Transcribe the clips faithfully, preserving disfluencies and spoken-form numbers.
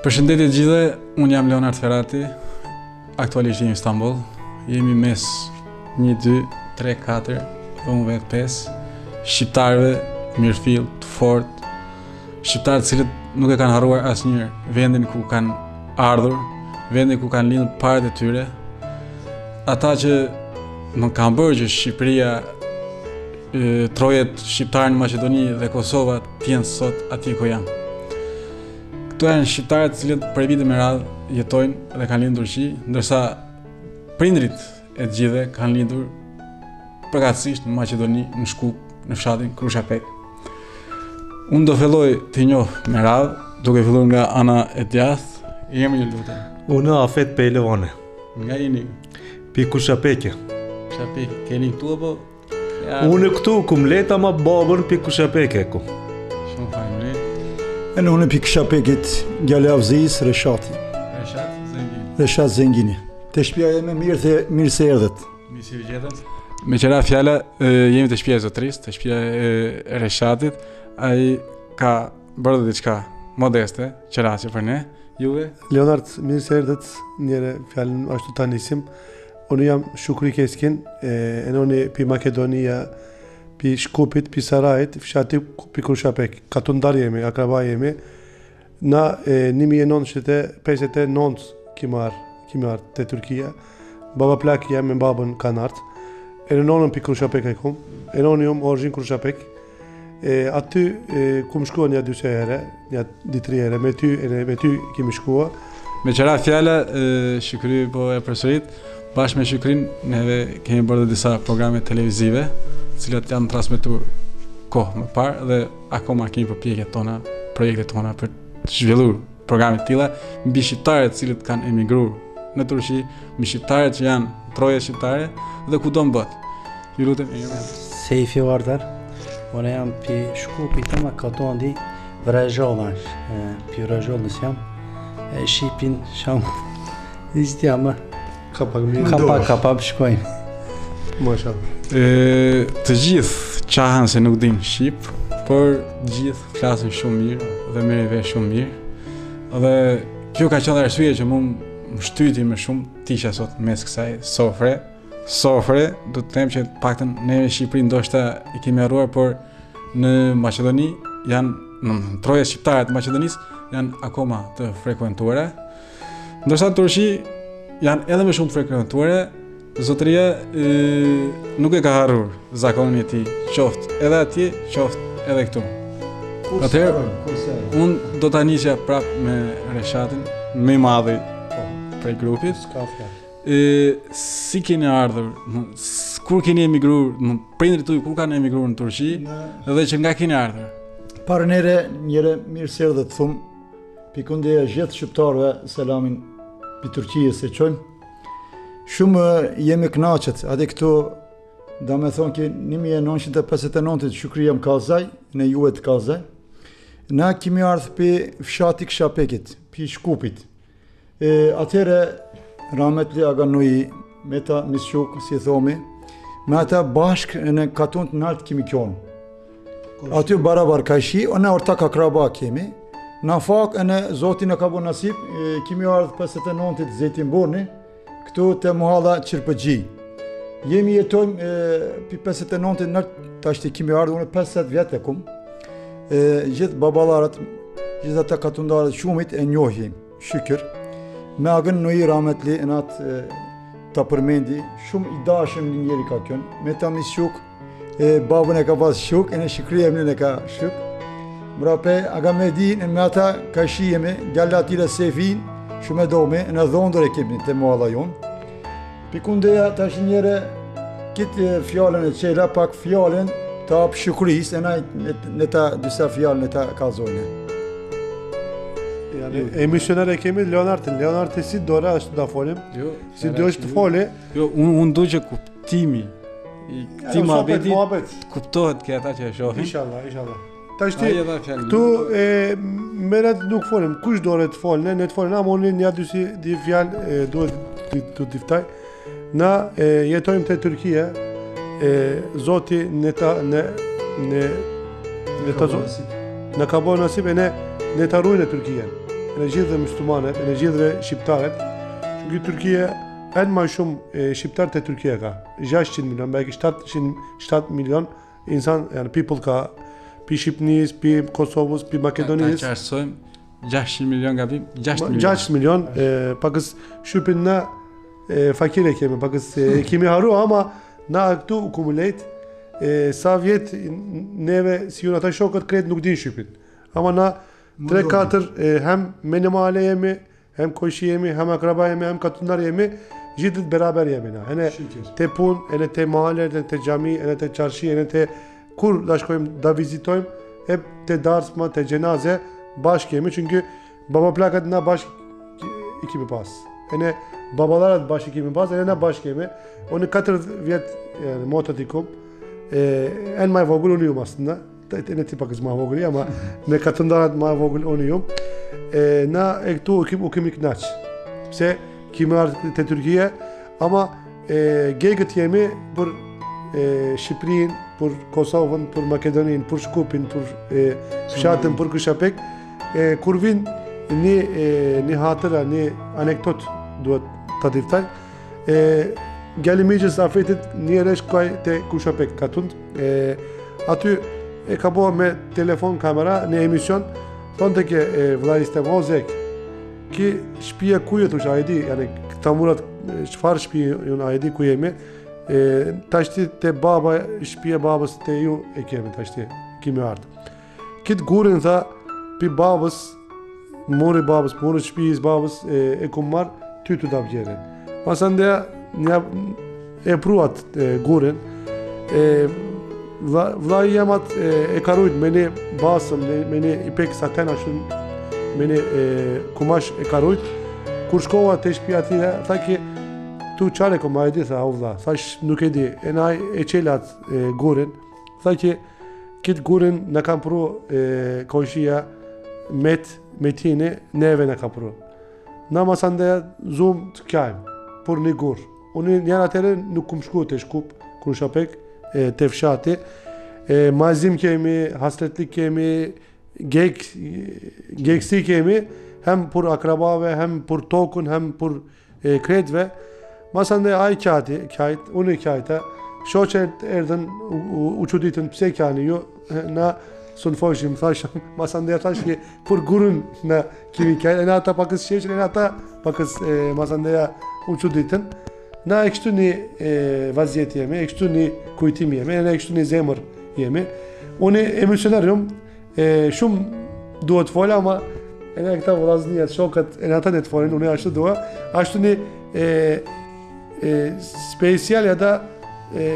Përshëndetje gjithë, unë jam Leonard Ferrati, aktualisht jemi në Istanbul, jemi mes një, dy, tre, katër, dhe unë vetë pesë, shqiptarëve mirëfill, të fortë, shqiptarë të cilët nuk e kanë harruar asnjëherë vendin ku kanë ardhur, vendin ku kanë lindur parët e tyre, ata që më kanë bërë që Shqipëria, e, trojet shqiptarë në Maqedoni dhe Kosova të jenë sot atje ku janë. Këto janë shqiptarët të cilët për vite me radhë jetojnë dhe kanë lindur në Turqi, ndërsa prindrit e të gjithëve kanë lindur përkatësisht në Maqedoni, në Shkup, në fshatin Krushapek. Unë do filloj të njoh me radhë, duke filluar nga ana e djathtë. Jemi ju lutem. Unë Afet Pehlavani. Nga jeni? Pi Kushapekje. Kushapek, keni këtu apo? Ja, Unë këtu kum leta ma babën pi Kushapekje ku. Shumë faleminderit. E në unë pikë Shapekit, gjale Avzis, Reshati. Reshat Zengini. Reshat Zengini. Të shtëpia jeme mirë, the, mirë se erdhet. Mi si vjetët. Me qëra fjalla, e, jemi të shtëpia e zotris, të shtëpia e Reshatit. Ai ka bërë diçka modeste, qëraçe për ne. Juve? Leonard, mirë se erdhet, njëre fjallën ashtu ta nisim. Unë jam Shukri Keskin, e, e nëni pi Makedonia, pi Shkupit, pi Sarajit, fshati pi Krushapek. Katundar jemi, akraba jemi. Na e, një mijë e nëntëqind e pesëdhjetë e nëntë kemi marrë, kemi marrë te Turkia. Baba plak jam me babën kanë ardhur. E në nonën pi Krushapek e kum. E nëni jam origin Krushapek. E, aty e, kum shkua një dy se herë, një di tri herë, me ty, e, me ty kemi shkua. Me qëra fjalla, e, Shukri po e përsërit, bashkë me Shukrin, neve kemi bërë dhe disa programe televizive, cilat janë transmetuar kohë më parë dhe akoma kemi përpjekjet tona, projektet tona për të zhvilluar programe të tilla mbi shqiptarët të cilët kanë emigruar në Turqi, mbi shqiptarët që janë troje shqiptare dhe kudo në botë. Ju lutem, e jemi. Sejfi Vardar, unë jam pi Shkupit të Makedondi, Vrajzhollash, pi Vrajzhollës jam, e Shqipin sham, ishtë jam, Kapak mirë. kapak kapak shkojmë. Mashallah. E, të gjithë qahen se nuk din Shqip, por gjithë flasin shumë mirë dhe merrin vesh shumë mirë. Dhe kjo ka qenë arsye që mu më shtyti më shumë të isha sot mes kësaj sofre. Sofre, do të them që paktën ne në Shqipëri ndoshta i kemi harruar, por në Maqedoni janë në troje shqiptare të Maqedonisë janë akoma të frekuentuara. Ndërsa në Turqi janë edhe më shumë të frekuentuara. Zotëria e, nuk e ka harruar zakonin e tij, qoftë edhe atje, qoftë edhe këtu. Atëherë, unë do ta nisja prapë me Reshatin, më i madhi prej grupit. Ska fjalë. E, si keni ardhur, s- kur keni emigruar, më- prindrit tuaj kur kanë emigruar në Turqi, dhe që nga keni ardhur? Parë nere, njëre mirë se erdhet thumë, pikundeja gjithë shqiptarëve, selamin pi Turqijës se qojmë. Shumë jemi knaqet, ade këtu, da me thonë ki një mijë e nëntëqind e pesëdhjetë e nëntë Shukria më kazaj, në juve të kazaj. Na kemi ardhë pi fshati Kshapekit, pi Shkupit. E, atëhere, Rahmetli Aga Nui, me ta misquk, si thomi, me ata bashkë në katun të naltë kemi kjonë. Aty barabar ka shi, o në ortak akraba kemi. Na fak, e në Zotin e ka bu nasip, e, kemi ardhë pesëdhjetë e nëntë të Zetin Burni, këtu të muhalla Qirpëgji. Jemi jetojmë e, pi pesëdhjetë e nëntë nërtë, ta shti kemi ardhë, unë pesëdhjetë vjetë e kum. E, gjithë babalarët, gjithë ata katundarët shumit e njohim, shykër. Me Agën Nui Rahmetli, e natë e, ta përmendi, shumë i dashëm një njeri ka kënë. Me ta misquk, e, babën e ka pas shuk, e në Shukria emnin e ka shuk. Mrape, Aga Medin, e me ata ka shijemi, gjalla atire Sefin, shumë e dome, në dhondër e kemi të mualla jonë. Pikundeja të është njëre, kitë fjallën e qela, pak fjallën të apë Shukris, e na në ta dysa fjallën e ta kalzojnë. Emisioner e kemi Leonard, Leonard e si dora është da folim, Jo, si do është të foli. Jo, unë un du që kuptimi, i këtij muhabeti muhabet. kuptohet ke ata që e shohin. Inshallah, inshallah. Ta është Ai edhe fjalë. këtu e merat nuk folim, kush dore të folë, ne ne të folim, na më një dy si di fjalë e, duhet të të tiftaj. Na e, jetojmë te Turqia, e Zoti ne ta ne ne ne ta zot. Në ka bërë nasip e ne ne ta ruajnë Turqinë. në gjithë muslimanët, në gjithë shqiptarët, që Turqia edhe më shumë shqiptar te Turqia ka. gjashtëqind milion, belki shtatëqind milion insan, yani people ka pi Shqipënis, pi Kosovës, pi Makedonisë. Ta qartësojmë gjashtëqind milion gabim, gjashtëqind milion. gjashtëqind milion, e, pakës shqipin në e, fakire kemi, pakës e, kemi haru, ama na këtu u kumulejt, e, sa vjet neve si unë ata shokët kretë nuk din shqipin. Ama na tre katër hem menimale jemi, hem koshi jemi, hem akraba jemi, hem katunar jemi, gjithët beraber jemi na. Ene te pun, ene te mahalle, ene te xhami, ene te çarshi, ene te kur da shkojmë da vizitojmë, e te darsma, te gjenaze, bashkë jemi, çünkü baba plakat na bashkë i kemi pas. Ene babalarët bashkë i kemi pas, ene na bashkë jemi. Unë katër vjet yani motot i kum, e, en ma e vogël unë jum aslında. Ene ti pakës ma vogël, ama me katëndarat ma vogël unë jum. E, na e këtu u kemi, u kemi knaq. Pse kemi ardhur te Turqia, ama e, gegët jemi për e, Shqipërinë, për Kosovën, për Makedoninë, për Shkupin, për e, fshatën, për Kushapek, e, kur vin një e, një hatëra, një anekdot duhet ta diftaj. E, Gjalimigjës afetit një resh kaj te Kushapek katund. E, aty e ka bëha me telefon kamera në emision, thonë të ke e, vllajistem o zek, ki shtëpia ku je thush, a e di, yani këta murat çfarë shtëpi ju a e di ku jemi. E, tashti te baba, shtëpia babës te ju e kemi tashti, kemi ardhur. Këtë gurin tha, pi babës, mori babës, mori shtëpis babës e, e kum marr ty të dabgjerin. Masandea një e pruat e, gurin, e, vla, vla jemat e, e karujt me një basëm, me një ipek saten ashtu, me një e, kumash e karujt. Kur shkova te shtëpia atyre, tha ki tu çare ko ma e di, tha u vlla, thash nuk e di, e na e qelat e, gurin, tha ki kit gurin na kam pru e, koshia met me tini, neve na ka pru. Na masande zum të kajmë, për një gur. Unë njëra atere nuk kum shku të shkup, Kushapek, e, të fshati, e, mazim kemi, hasretlik kemi, gek, geksi kemi, hem për akrabave, hem për tokën, hem për e, kretve. Masande aj kjati, kjajt, unë i kjajta, shoqet erdhen u, u, u quditën pse kjani ju, na sun foshim, thashëm, masande thash ki për gurën na kemi kjajt, e na ata pakës sheqen, e na ata pakës e, masandeja u quditën. Na e kështu një e, vazjet jemi, e kështu një kujtim jemi, e kështu një zemër jemi. Unë emisioner jum, e, shumë duhet fola, ama e në këta vëllaznijat, shokët, e në ata në të folin, unë ashtu duha, ashtu një e, e, special ja da e,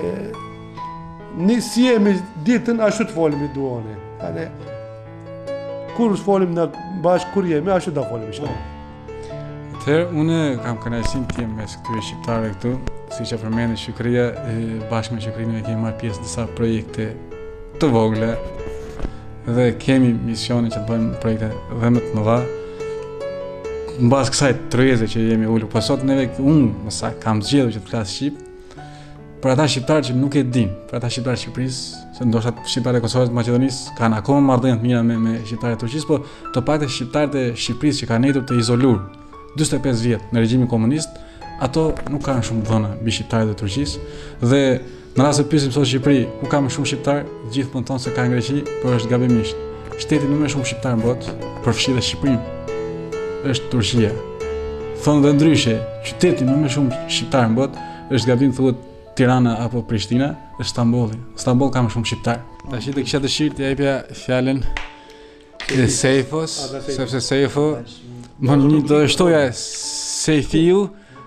një si jemi ditën, ashtu të folim i duhani. Yani, kur folim në bashkë, kur jemi, ashtu da folim i shkëm. Atëherë, une kam kënaqësinë të jem mes këtyre shqiptarëve këtu, siç e përmendë Shqipëria, bashkë me Shqipërinë ne kemi marrë pjesë në disa projekte të vogla dhe kemi misionin që të bëjmë projekte dhe më të mëdha. Mbas kësaj tryeze që jemi ulur, po sot neve unë më saktë kam zgjedhur që të flas shqip për ata shqiptarë që nuk e din, për ata shqiptarë të Shqipërisë, se ndoshta shqiptarët e Kosovës, Maqedonisë kanë akoma marrëdhënie të mira me me shqiptarët e Turqisë, po të paktën shqiptarët e Shqipërisë që kanë jetur të izoluar dyzet e pesë vjet në regjimin komunist, ato nuk kanë shumë dhëna mbi shqiptarët e Turqisë dhe në rast se pyesim sot Shqipëri, ku ka më shumë shqiptar, gjithë mund të thonë se ka në Greqi, por është gabimisht. Shteti më më shumë shqiptar në botë, përfshi dhe Shqipërinë, është Turqia. Thonë dhe ndryshe, qyteti më më shumë shqiptar në botë, është gabim thuhet Tirana apo Prishtina, është Stambolli. Stamboll ka më shumë shqiptar. Tash do kisha dëshirë të japja fjalën e Seifos, sepse Seifo më një do shtoja Seifiu,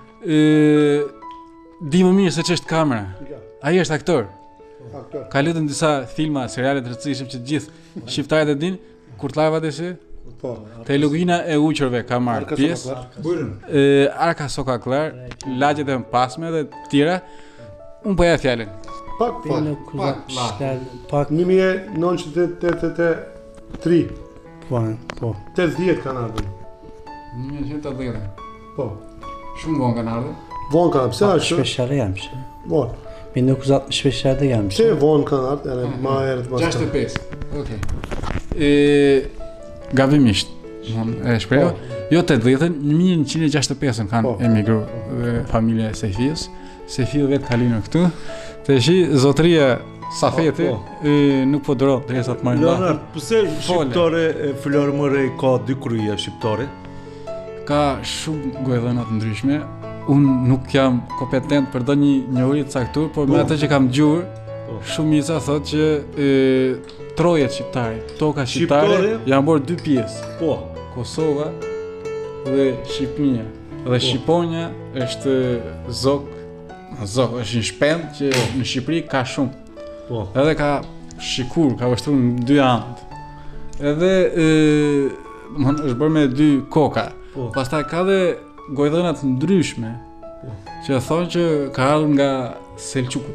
di më mirë se ç'është kamera. Ai është aktor. Aktor. Ka luajtur në disa filma, seriale të rëndësishëm që të gjithë shqiptarët e dinë. Kurtllava deshi? Po. Te Lugina e Uqërve ka marrë pjesë. Ë Arka Sokaklar, lagjet e pasme dhe të tjera. Unë po ja fjalën. Pak, Pe pak. nuk kuzat pak një mijë e nëntëqind e tetëdhjetë e tre, po, po. tetëdhjetë kanë ardhur. një mijë e nëntëqind e dhjetë. Po. Shumë vonë kanë ardhur. Vonë kanë, pse ashtu? Shpeshherë jam shë. Vonë. Me nuk kuzat shpeshherë jam Pse shë. vonë kanë ardhur, edhe ma herët ma. gjashtëdhjetë e pesë. Okej. E gabimisht. Unë e shpreha. Jo të dhjetën, në një mijë njëqind e gjashtëdhjetë e pesën kanë Po. emigru dhe familja e Sefios. Sefio vetë ka linur këtu. Të shi zotëria Safeti Po, e, nuk po duro derisa të marrin Leonard, batë. pse shqiptare e Flormërej ka dy kryje shqiptare? Ka shumë gojdhëna të ndryshme. Unë nuk jam kompetent për do një njohuri të caktuar, por me Po. atë që kam dëgjuar, Po. shumica thotë që e, trojet shqiptare, toka shqiptare Shqiptare? janë bërë dy pjesë, Po, Kosova dhe Shqipnia. Dhe Shqiponja është zok, zok, është një shpend që në Shqipëri ka shumë. po. Edhe ka shikur, ka vështruar në dy anë. Edhe e, domethënë është bërë me dy koka. Po. Pastaj ka dhe gojdhëna të ndryshme që thonë që ka ardhur nga Selçukut.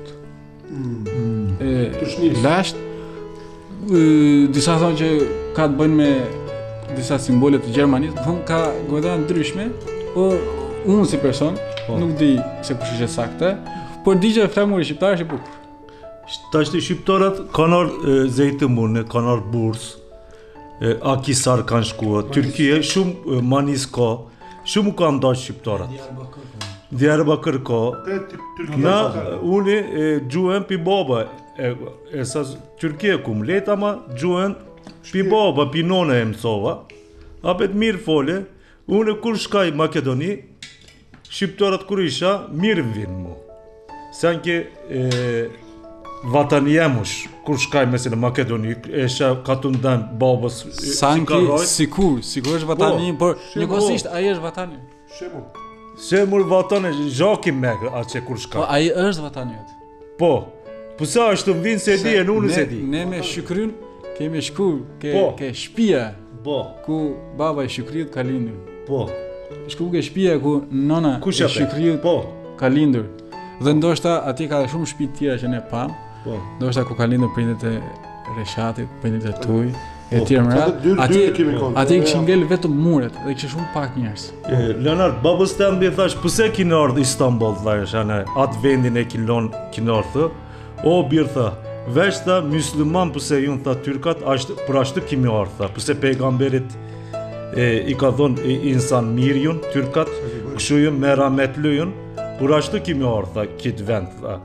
E, Tushnis. Lasht, e, disa thonë që ka të bëjnë me disa simbole të Gjermanisë, thonë ka gojdhëna ndryshme, por unë si person Po. nuk di se kush është e saktë, por di që flamuri shqiptar është i bukur. Tash të shqiptarët kanë ardhur Zeytinburnu, kanë ardhur Burs, e, Akisar kanë shkuar, Tyrkie shumë e, Manis ka, shumë kanë dashur shqiptarët. Diyarbakır ka. Na unë e gjuhem pi baba, e, e sa Tyrkie kum let ama gjuhen pi baba, pi nona e mësova. Apet mirë fole, unë kur shkaj Makedoni, shqiptarët kur isha, mirë më vinë mu. Se anke e, vatani jemush, kur shkaj mesela Makedoni, esha ka të ndan babës e, Sanki Sikarrojt. sikur, sikur është vatani, por shi- njëkohësisht ai është vatani. Shemu. Se mur vatane zhaki me atë kur Po shkaj. ai është vatani jot. Po, po sa është të vinë se di e unë se di. Ne me Shqyryn kemi shkuar ke Po. ke shtëpia Po, ku baba i Shqyryut ka lindur. po, Shku ke shtëpia ku nona ku e shape? Shqyryut Po, ka lindur. Dhe ndoshta atje ka shumë shtëpi të tjera që ne pam, po. ndoshta ku ka lindur prindët e Reshatit, prindët e Tuj, e Po. tjerë më radh. Atë dy- dy Atje kemi konë. atje kishin ngel vetëm muret dhe kishin shumë pak njerëz. E, Leonard, babës të mbi thash, pëse kini ardhë Istanbul, thash, anë, atë vendin e kilon, kini ardhë, o birë tha, veç tha, musliman pëse junë tha tyrkat, ashtë, për ashtë kimi ardhë, tha, pëse pejgamberit e, i ka thonë i- insan mirë junë, tyrkat, këshu junë me rametlu junë, për ashtë kimi ardhë, tha, kitë vend, tha.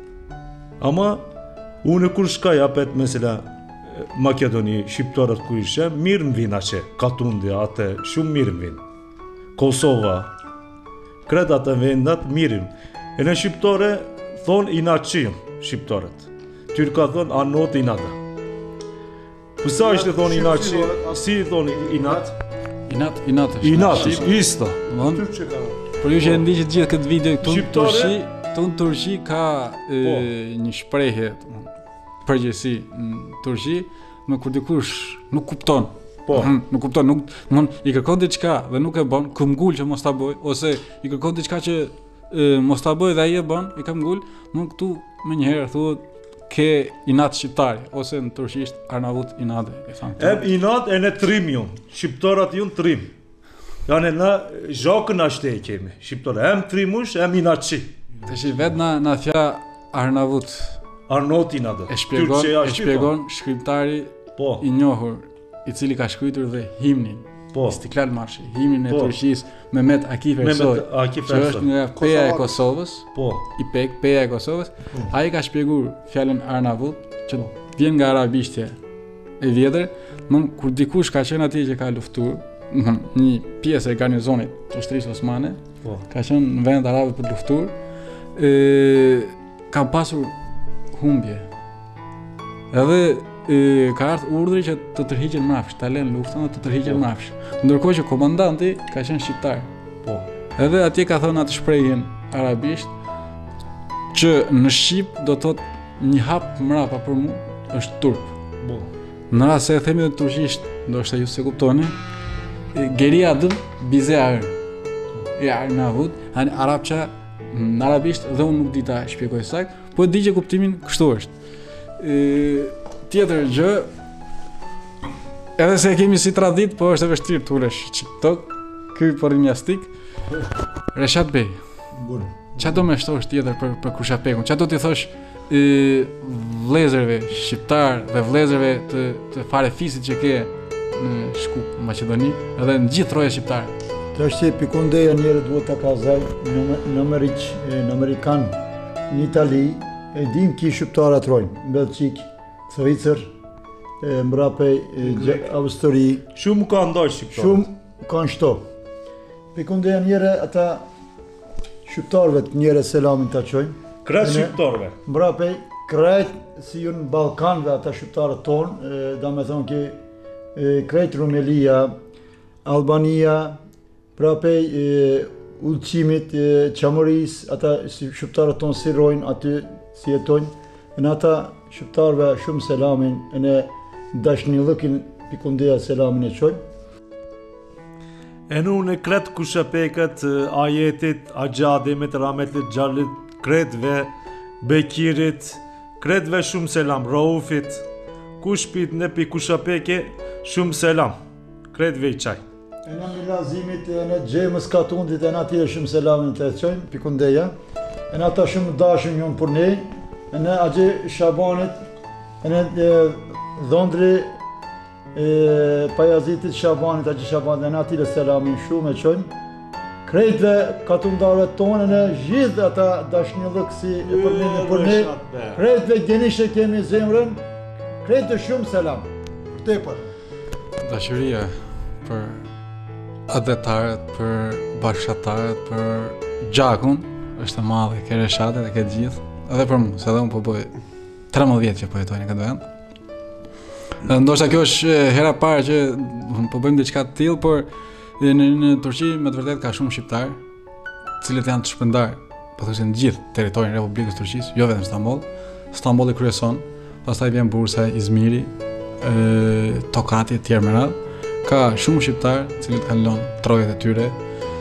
Ama, unë kur shkaj apet, mesela, Makedoni, shqiptarët ku ishe, mirë më vinë aqe, Katundi, atë, shumë mirë më vinë. Kosova, kretë atë vendat mirin. E në shqiptare thonë inatçi shqiptarët. Tyrka thonë anot inata. Pësa është thonë inatçi? Si thonë inat? Inat, inat është. Inat, Shqip- isto. Domthon, Ty që ka. për ju që e ndiqit gjithë këtë video këtu në Shqiptare? Turqi, këtu në Turqi ka e, Po. një shprehje, domthon, përgjithësi në Turqi, me kur dikush nuk kupton. Po. Mhm, nuk kupton, nuk, domthon i kërkon diçka dhe nuk e bën, ku mgul që mos ta bëj, ose i kërkon diçka që e, mos ta bëj dhe ai e bën, i ka mgul, domthon këtu më njëherë thuhet ke inat shqiptari, ose në turqisht Arnavut inade, e thamë. Em inat e në trim junë. Shqiptarat junë trim. Janë në zhakën ashte e kemi. Shqiptarë, em trimush, em inatçi. Tash i vet na na thja Arnavut Arnot inatë. e shpjegon, Tyrqeja e shqipa. shpjegon shkrimtari Po, i njohur, i cili ka shkruar dhe himnin, po. Istiklal Marshi, himnin e Po. Turqisë, Mehmet Akif Mehmet Ersoy, Akif që është Ersoy. nga peja e Kosovak. Kosovës, Po, i pek, peja e Kosovës. Ai ka shpjeguar fjalën Arnavut, që vjen nga arabishtja e vjetër, më kur dikush ka qenë atje që ka luftuar, domthon një pjesë e garnizonit të ushtrisë osmane, po. ka qenë në vendet arabe për të luftuar, ë ka pasur humbje. Edhe e, ka ardhur urdhri që të tërhiqen mrapsht, ta lënë luftën dhe të tërhiqen Po. mrapsht. Ndërkohë që komandanti ka qenë shqiptar. Po. Edhe atje ka thënë atë shprehjen arabisht që në shqip do të thotë një hap mrapa për mua është turp. Po. Në rast se e themi në turqisht, ndoshta ju se kuptoni, e, geria dëm bize arën. Ja, në avut, hani arabça në arabisht dhe unë nuk di ta shpjegoj sakt, po di që kuptimin kështu është. E, tjetër gjë, edhe se e kemi si tradit, po është e vështirë të ulesh TikTok, ky po rimjastik. Reshat Bey, qa do me shtosh tjetër për, për Kushapekun? Qa do t'i thosh e, vlezërve shqiptar dhe vlezërve të, të fare fisit që ke në Shkup, në Maqedoni, edhe në gjithë troja shqiptare. Të është pikundeja njerë duhet të kazaj në Ameriq, në Amerikan, në Itali, e dim ki shqiptare atrojnë, në Belqik, Zvicër, mbrapej Austri. Shumë ka ndaj shqiptare. Shumë kanë shto. Pikundeja njerë ata shqiptarëve të njerë selamin të qojnë. Kretë shqiptarëve. Mbrapej kretë si ju në Balkanve ata shqiptarët tonë, da me thonë ki kretë Rumelia, Albania, prapej udhëqimit, qamëris, ata shqiptarët tonë si rojnë, aty si jetojnë, në ata shqiptarëve shumë selamin, në dashni lëkin pikundeja selamin e qojnë. E në në kretë kushapekët, ajetit, agjadimit, rahmetlit, gjallit, kretëve, bekirit, kretëve shumë selam, raufit, kushpit në pi kushapeke, shumë selam, kretëve i qaj. E në milazimit e në gjemës katundit e në atyre shumë selamin të e qojnë, pikundeja, e në ata shumë dashën njën për ne, e në agje Shabanit, e në dhondri pajazitit Shabanit, agje Shabanit, e në atyre selamin shumë e qojnë. Krejtve katundarve tonë në gjithë ata dashnjëllëk si e përmene për ne, krejtve genishe kemi zemrën, krejtve shumë selam, për te për. Dashuria për adetarët, për bashkëtarët, për gjakun, është e madhe, ke reshatet e ke gjithë, edhe për mu, se edhe unë po bëj tretëmbëdhjetë vjetë që po jetoj në këtë vend. Ndoshta kjo është hera parë që po bëjmë diçka të tillë, por në, në Turqi me të vërtetë ka shumë shqiptar, të cilët janë të shpërndar, pothuajse në gjithë territorin e Republikës së Turqisë, jo vetëm Stamboll. Stambolli kryeson, pastaj vjen Bursa, Izmiri, e, Tokati e tjerë me radhë. Ka shumë shqiptar, të cilët kanë lënë trojet e tyre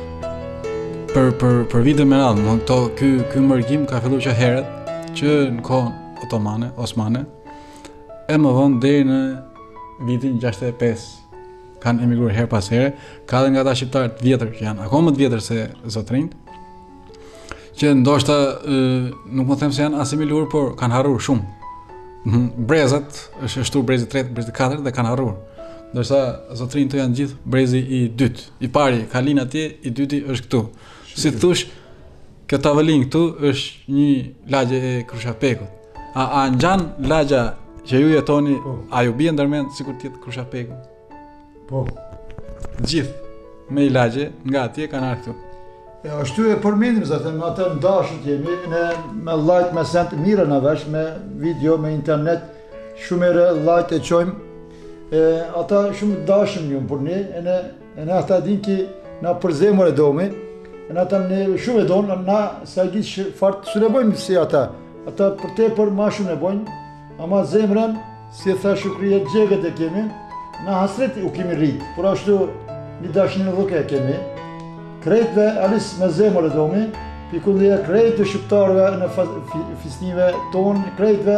për për për vite me radhë. Domethënë këto ky ky mërgim ka filluar që herët, që në kohën otomane, osmane, e më vonë deri në vitin gjashtëdhjetë e pesë kanë emigruar her pas here. Ka edhe nga ata shqiptarë të vjetër që janë akoma më të vjetër se zotrinjt, që ndoshta e, nuk më them se janë asimiluar, por kanë harruar shumë. Brezat, është shtuar brezi i tretë, brezi i katërt dhe kanë harruar. Ndërsa zotrinjt të janë gjithë brezi i dytë. I pari ka linë atje, i dyti është këtu. Si thush, kjo tavolinë këtu është një lagje e Krushapekut. A, a ngjan lagja që ju jetoni, po, a ju bie ndërmend sikur të jetë Krushapeku? Po. Gjithë me i lagje nga atje kanë ardhur këtu. E ashtu e përmendim se me atë ndashët jemi, ne me like, me sent mira në vesh, me video, me internet, shumë e like e qojmë, e, ata shumë dashëm njëm për ne, e ne, e ne ata din ki na përzemër e domi, e ne ata ne shumë e donë, na sa gjithë fartë së ne bojmë si ata, ata për te për ma shumë e bojnë, ama zemrën, si e tha Shukria, gjegët e kemi, na hasret u kemi rritë, por ashtu një dashnin dhëke e kemi, krejtve alis me zemër e domi, pikundeja krejtë shqiptarëve në fisnive tonë, krejtve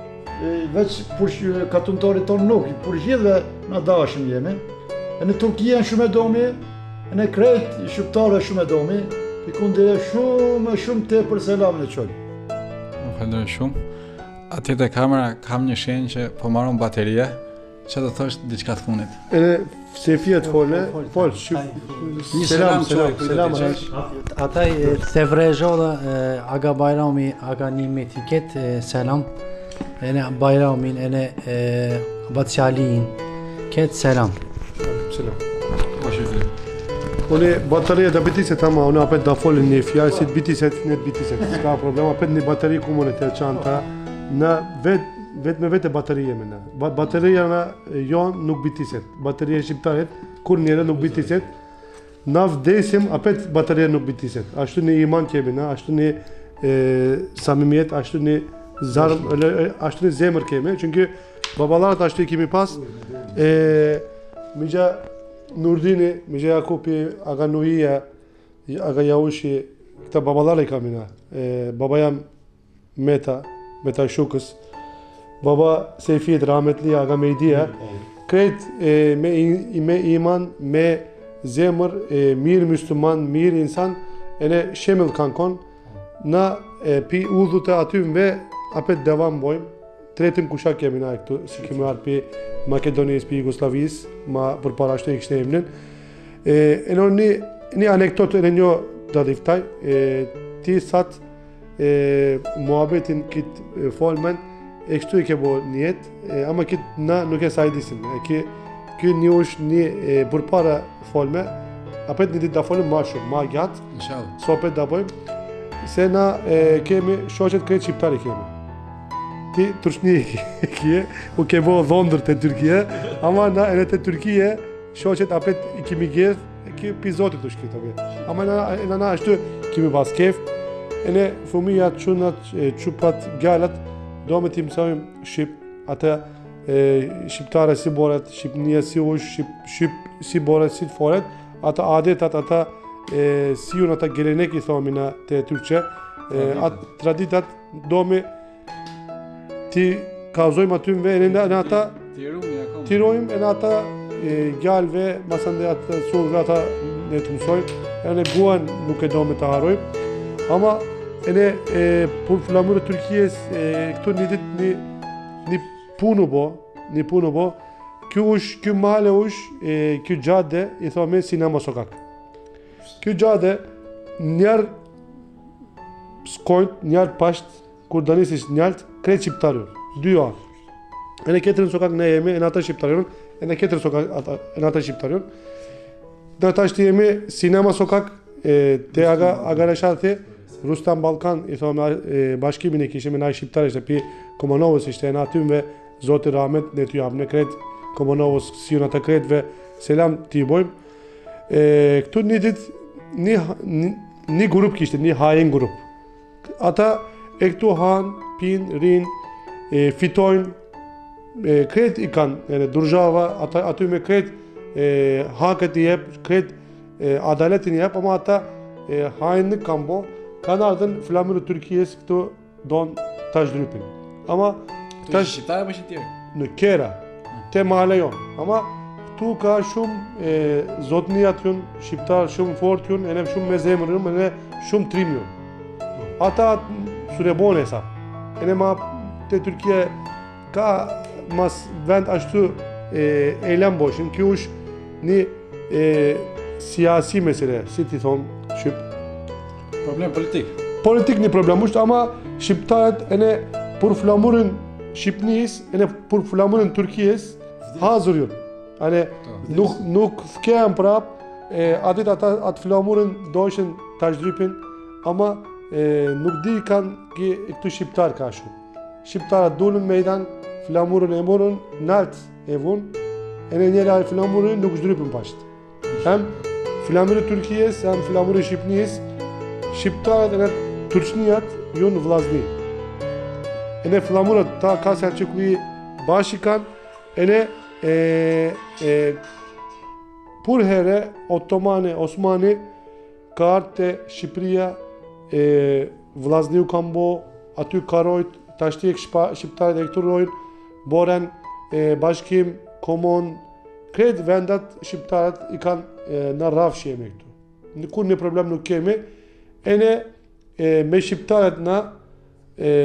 veç për katuntorit tonë nuk, për gjithve në dashëm jemi. E në Turkia në shumë e domi, e në krejtë shqiptarëve shumë e domi, pikundeja shumë, shumë te për selamin e qojnë. Më falenderoj shumë. Atje te kamera kam një shenjë që po marron bateria. Që do thosh diçka të fundit? Edhe se fjet fole, fol, Një selam, selam, selam, selam. selam. Ata se vrejgjolla aga bayrami, aga nimet i ket selam. Ene bayramin, ene batsjalin, ket selam. Selam. Bashkë. Unë bateria da bitiset ama, unë apet da folin një fjallë, si të bitiset, një të bitiset, s'ka problem, apet një bateri kumone të qanta, në vet, vet me vete baterie me në. Ba bateria në jonë nuk bitiset, bateria shqiptaret, kur njëre nuk bitiset, na vdesim, apet bateria nuk bitiset. Ashtu një iman kemi na, ashtu një e, samimijet, ashtu një zarm, ashtu një zemër kemi, çünkü babalarët ashtu i kemi pas, e, Migja Nurdini, Migja Jakupi, aga Nuhija, aga Jaushi, këta babalarë i kam ina. E, baba jam Meta, Meta Shukës, baba Seyfiyet rahmetli, aga Mejdia, krejt e, me, me iman, me zemër, e, mirë Müslüman, mirë insan, e ne shemëll kanë konë, na e, pi udhute aty me apet devam bojmë, tretën kushak kemi na këtu, si kemi arë për Makedonisë, për Jugoslavisë, ma për para ashtu e kështë emnin. E, e në një, një anekdotë në një do dhiftaj, e, ti satë e, muhabetin këtë folmen, e kështu i ke bo njetë, e, ama këtë na nuk e sa i disim. E, ki, ki një është një e, për para folme, apet një ditë da folme ma shumë, ma gjatë, Inshallah. so apet da bojmë, se na e, kemi shoqet krejt shqiptari kemi. Ti Turqni e kje, u ke bo dhondër të Turkije, ama na e në të Turkije, shoqet apet i kemi gjithë, ki pizotit të shkrit apet. Ama na, na, na ashtu kemi pas kef, e ne fëmijat, qunat, qupat, gjallat, do me ti mësojmë Shqip, ata e, shqiptare si boret, Shqipnia si ush, Shqip, Shqip si boret, si të foret, ata adetat, ata e, si unë ata gelenek i thomi na të Turqe, e, atë traditat do me ti kauzojmë aty më e në ata tirojmë e në ata e, gjallëve, masande atë surve ata ne të mësojmë, e në guan nuk e do me të harojmë, ama e ne e, për flamurë Turkijes e, këtu një dit një, një punu bo, një punu bo, kjo ush, kjo mahalle ush, e, kjo gjade i thome Sinema Sokak. Kjo gjade njerë skojnë, njerë pasht, kur danisisht njalt, krejt shqiptarën, dy janë. E në ketërën sokak ne jemi, e në ata shqiptarën, e në ketërën sokak e në ata shqiptarën. Në ata shtë jemi Sinema Sokak, e, te aga, Agareshathi, Rustam Balkan, i thome e, bashkimin e kishim e na shqiptarë, ishte pi Komonovës, ishte e në atymve, Zoti Rahmet, ne t'ju javë në kret, Komonovës, si unë ata kretve, selam t'i bojmë. E, këtu një dit, një, një, një grup kishte, një hajen grup. Ata e këtu hanë, pinë, rinë, e, fitojnë, e, kret i kanë, e, durgjava, ata, aty me kret e, haket i jep, kret e, adaletin i jep, ama ata e, hajnë në kambo, kanë ardhen flamurë Turkijes këtu donë tash drypin. Ama tash shqiptare apo tjerë? Në Kera, te mahalle jonë, ama këtu ka shumë e, zotnijat jonë, shqiptar shumë fort jonë, e ne shumë me zemër jonë, e ne shumë trim jonë. Ata surebone sa, e ne ma të Turkije ka mas vend ashtu e, eylem boshin, kjo është një e, siyasi mesele, si ti thonë Shqip. Problem politik. Politik një problem është, ama shqiptarët e ne për flamurën Shqipnis, e ne për flamurën Turkijes, hazër jënë. E ne nuk, nuk thkehem prap, e, atit ata atë flamurën dojshen tash drypin, ama e, nuk di kanë ki, këtu shqiptar ka shumë. Shqiptarët dullën mejdan, flamurën e morën, nalt e vunë, e në njëra e flamurën nuk shdrypën pashtë. Hem flamurë Turkijes, hem flamurë Shqipnis, shqiptarët e në turqnijat jonë vlazni. E në flamurët ta kasja që kuj bashikan, e në e, e, pur here Ottomane, Osmani, ka artë të Shqipëria, e, vlazni u kam bo, aty karojt, ta shtjek shqiptarët e këtu rojnë, boren e, bashkim, komon, krejt vendat shqiptarët i kanë e, në rafshje me këtu. Në kur një problem nuk kemi, e ne e, me shqiptarët na, e,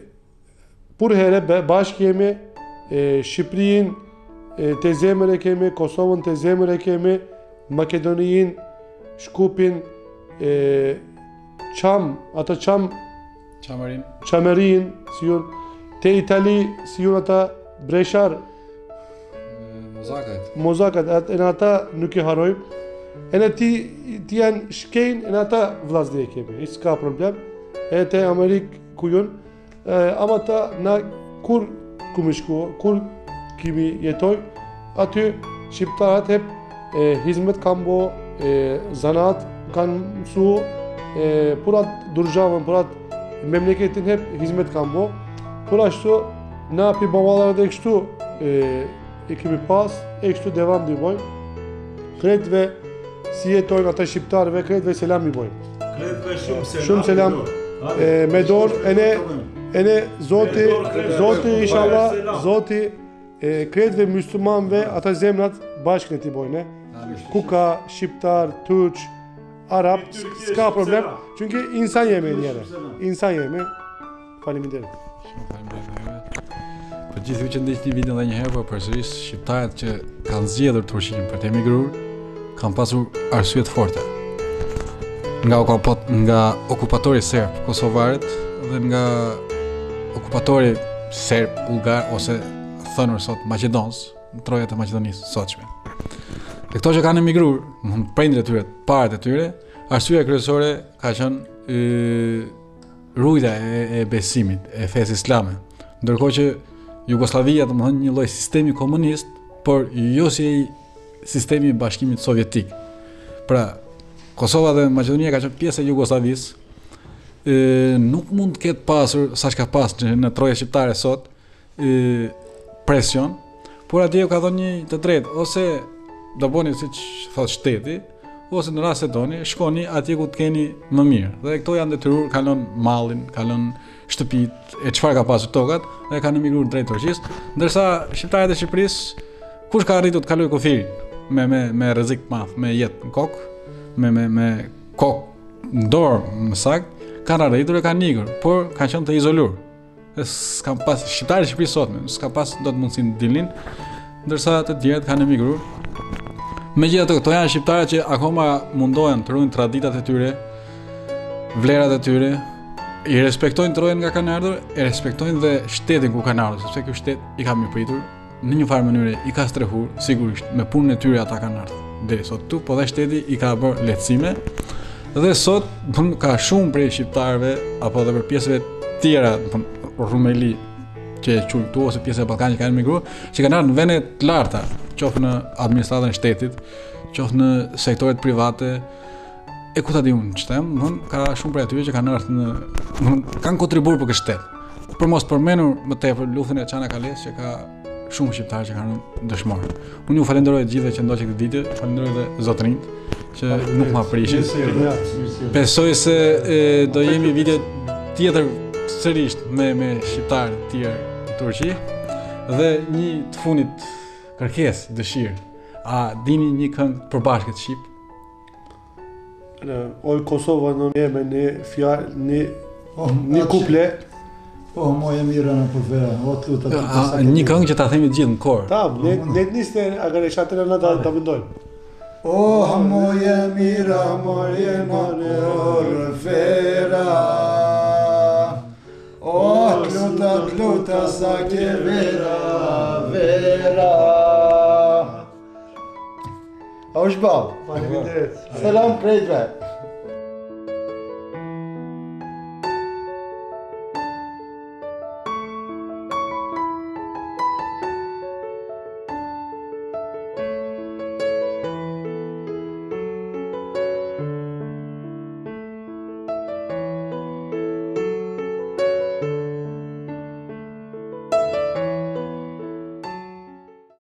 pur here bashkë jemi, e, Shqipërinë e, të zemër e kemi, Kosovën të zemër e kemi, Makedoninë, Shkupin, e, Qam, ata Qam, Qamarin. Qamarin, si unë, te Itali, si unë ata Breshar, Mozakat. Mozakat, e në ata nuk i harojmë, e në ti, ti janë shkejnë, e në ata vlazni e kemi, i s'ka problem, e te Amerikë ku junë, ama ta na kur ku me shku, kur kimi jetoj, aty shqiptarët hep e, hizmet kanë bo, e, zanat kanë mësu, e, purat durgjavën, purat memleketin hep hizmet kanë bo, por ashtu na pi babalarët e kështu e, e kemi pas, e kështu devam dhe i bojmë, kretve si jetojnë ata shqiptarëve, kretve selam i bojmë. Kretve shumë selam. Shumë selam, e, me dorë, e ne, e ne Zoti, Zoti inshallah, Zoti e, kretve muslimanëve, ata zemrat bashkë në t'i bojnë, ku ka shqiptar, turq, arab, s'ka problem, çünkü insan jemi njëre, insan jemi, faleminderit. Shumë faleminderit. Për gjithë ju që ndiqni videon edhe një herë, por përsëris shqiptarët që kanë zgjedhur Turqinë për të emigruar kanë pasur arsye të forta. Nga okupat nga okupatori serb kosovarët dhe nga okupatori serb bulgar ose thënur sot maqedonës, në trojat e Maqedonisë së sotshme. Dhe këto që kanë emigruar, prindërit e tyre, parët e tyre, arsyeja kryesore ka qenë ë rujtja e, e besimit, e fesë islame. Ndërkohë që Jugoslavia, domethënë një lloj sistemi komunist, por jo si sistemi i Bashkimit Sovjetik. Pra, Kosova dhe Maqedonia ka qenë pjesë e Jugosllavisë, ë nuk mund të ketë pasur saç ka pasur në troja shqiptare sot, ë presion, por atje u ka dhënë një të drejtë, ose do bëni siç thot shteti, ose në rast se doni, shkoni atje ku të keni më mirë. Dhe këto janë detyruar, kalon mallin, kalon shtëpitë, e çfarë ka pasur tokat, dhe kanë emigruar drejt Turqisë, ndërsa shqiptarët e Shqipërisë, kush ka arritur të kalojë kufirin me me me rrezik të madh, me jetë në kokë, me me me kokë në dorë, më saktë, kanë arritur e kanë ikur, por kanë qenë të izoluar. Dhe s'kan pas shqiptarët e Shqipërisë sot, s'ka pas dot mundësinë të dilnin, ndërsa të tjerët kanë emigruar. Megjithatë, këto janë shqiptarët që akoma mundohen të ruajnë traditat e tyre, vlerat e tyre, i respektojnë trojën nga kanë ardhur, e respektojnë dhe shtetin ku kanë ardhur, sepse ky shtet i ka mirëpritur në një farë mënyrë, i ka strehuar sigurisht me punën e tyre ata kanë ardhur deri sot këtu, po dhe shteti i ka bërë lehtësime. Dhe sot ka shumë prej shqiptarëve apo edhe për pjesëve tjera, Rumeli që e quajnë këtu ose pjesë e Ballkanit që kanë emigruar, që kanë ardhur në vende të larta, qoftë në administratën e shtetit, qoftë në sektoret private, e ku ta di unë çtem, domthon ka shumë prej atyre që kanë ardhur në, domthon kanë kontribuar për këtë shtet. Për mos përmendur më tepër luftën e Çanakkales që ka shumë shqiptarë që kanë dëshmorë. Unë ju falenderoj të gjithëve që ndoqët këtë video, falenderoj dhe zotërinjt që nuk ma prishin. Besoj se e, do jemi video tjetër sërish me me shqiptarë të tjerë në Turqi dhe një të fundit kërkesë, dëshirë. A dini një këngë përbashkët shqip? Në oj Kosova në një me një fjalë, një një kuple. Po, moje mira në përvera, o të luta të A, një këngë që ta themi të gjithë në korë. Tam, ne ne niste agar e shatën në ta ta mendojmë. O moje mira, moje në përvera. O të luta, të luta sa ke vera, vera. A është bab? Faleminderit. Selam krejtve.